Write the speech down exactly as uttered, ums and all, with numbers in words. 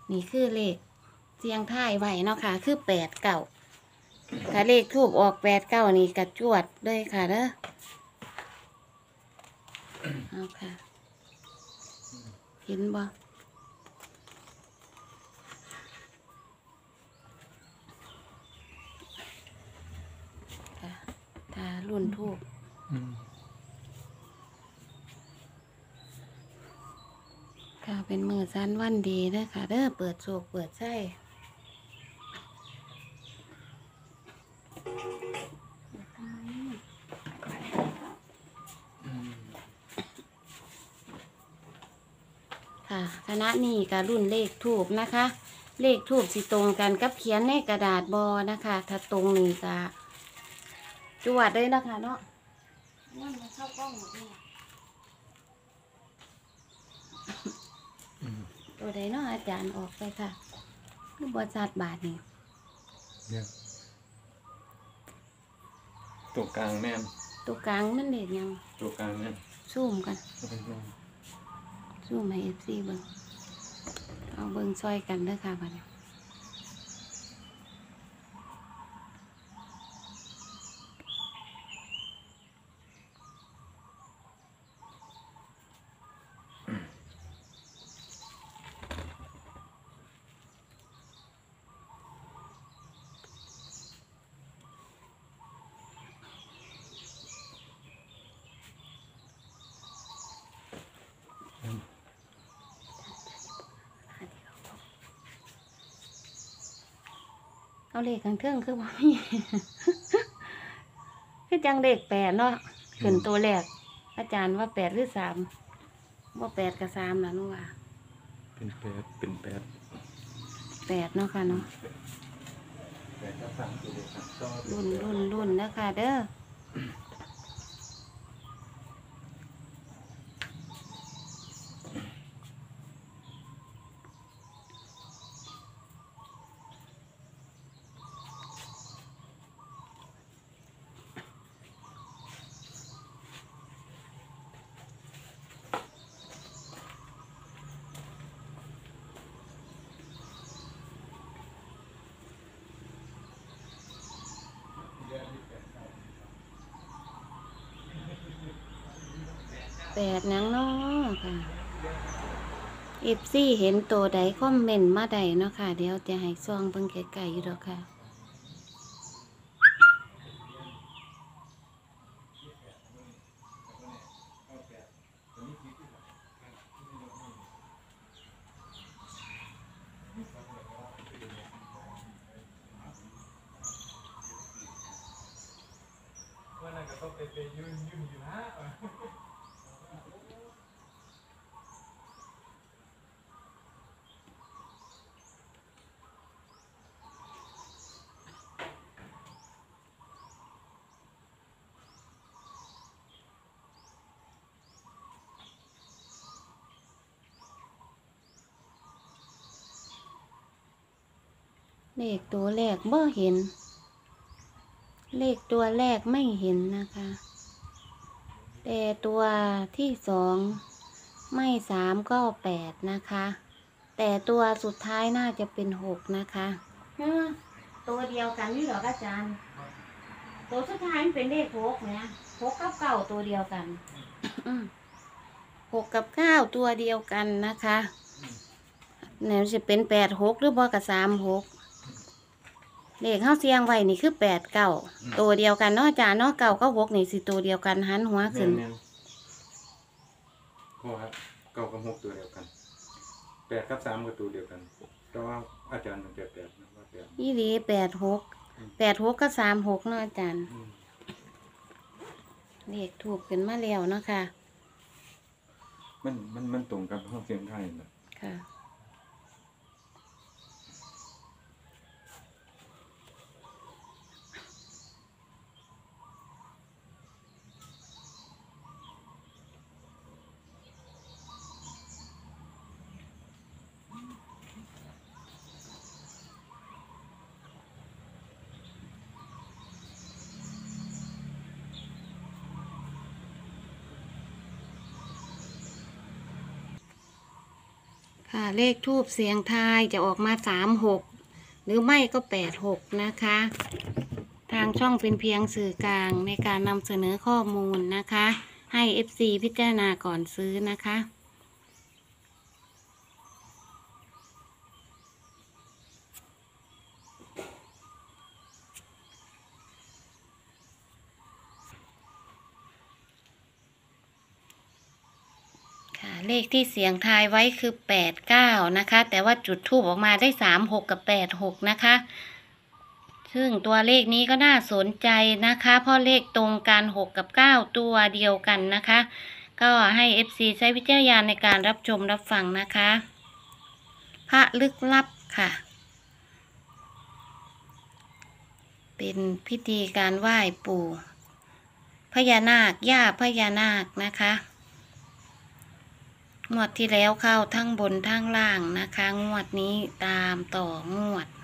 นี่คือเลขเสียงท้ายไว้เนาะค่ะคือแปดเก้าถ้าเลขทูบออกแปดเก้านี่กระจวดเลยค่ะเด้อเอาค่ะเห็นบ่ค่ะถ้ารุ่นทูบค่ะเป็นมือสั้นวันดีเด้อค่ะเด้อเปิดโศกเปิดไส้ค่ะคณะนี้ก็รุ่นเลขทูบนะคะ เลขทูบสิตรงกันกับเขียนในกระดาษบอนะคะ ถ้าตรงนี้ก็จวดเลยนะคะเนาะนั่นมันเข้ากล้องหมดเลยตัวใดเนาะอาจารย์ออกไปค่ะคือบริษัทบาทนี่เนี่ยตัวกลางแม่นตัวกลางมันเด็กยังตัวกลางแม่นซูมกันซูมให้เอฟซีเบิ้งเอาเบิ้งซอยกันเด้อค่ะบัดนี้เอาเลขข้างเทิงคือว่ามี คือจังเลขแปดเนาะขึ้นตัวแรกอาจารย์ว่าแปดหรือสามว่าแปดกับสามนะนุ่ว่าเป็นแปดเป็นแปดแปดเนาะค่ะเนาะแปดกับสามตัวเดียวกันต่อรุ่นรุ่นรุ่นนะคะเด้อแปดหนังเนาะค่ะเอฟซีเห็นตัวใดคอมเมนต์มาใดเนาะค่ะเดี๋ยวจะให้ซองเบิ่งไกลๆอยู่ดอกค่ะว่านั่นก็ต้องไปไปยืนยืนอยู่ฮะเลขตัวแรกบ่เห็น เลขตัวแรกไม่เห็นนะคะ แต่ตัวที่สองไม่สามก็แปดนะคะ แต่ตัวสุดท้ายน่าจะเป็นหกนะคะเออตัวเดียวกันนี่เหรออาจารย์ ตัวสุดท้ายมันเป็นเลขหกเนี่ยหกกับเก้าตัวเดียวกัน หกกับเก้าตัวเดียวกันนะคะเนี่ยจะเป็นแปดหกหรือบ่กับสามหกเลขเข้าเสียงไว้นี่คือแปดเก้าตัวเดียวกันเนาะอาจารย์เนาะเก้าก็หกนี่สิตัวเดียวกันหันหัวขึ้นแม่นก็ครับเก้ากับหกตัวเดียวกันแปดกับสามก็ตัวเดียวกันแต่ว่าอาจารย์มันแปดแปดนะว่าแปดยี่หลีแปดหกแปดหกก็สามหกเนาะอาจารย์อืมเลขถูกขึ้นมาแล้วเนาะค่ะมันมันมันตรงกับห้องเสียงไทยนะค่ะค่ะเลขทูปเสียงทายจะออกมาสามหกหรือไม่ก็แปดหกนะคะ ทางช่องเป็นเพียงสื่อกลางในการนำเสนอข้อมูลนะคะ ให้ เอฟ ซี พิจารณาก่อนซื้อนะคะ ค่ะเลขที่เสียงทายไว้คือแปดเก้านะคะ แต่ว่าจุดทูปออกมาได้สามหกกับแปดหกนะคะ ซึ่งตัวเลขนี้ก็น่าสนใจนะคะ เพราะเลขตรงกันหกกับเก้าตัวเดียวกันนะคะ ก็ให้ เอฟ ซี ใช้วิจารณญาณในการรับชมรับฟังนะคะ พระลึกลับค่ะ เป็นพิธีการไหว้ปู่พญานาคย่าพญานาคนะคะงวดที่แล้วเข้าทั้งบนทั้งล่างนะคะ งวดนี้ตามต่องวด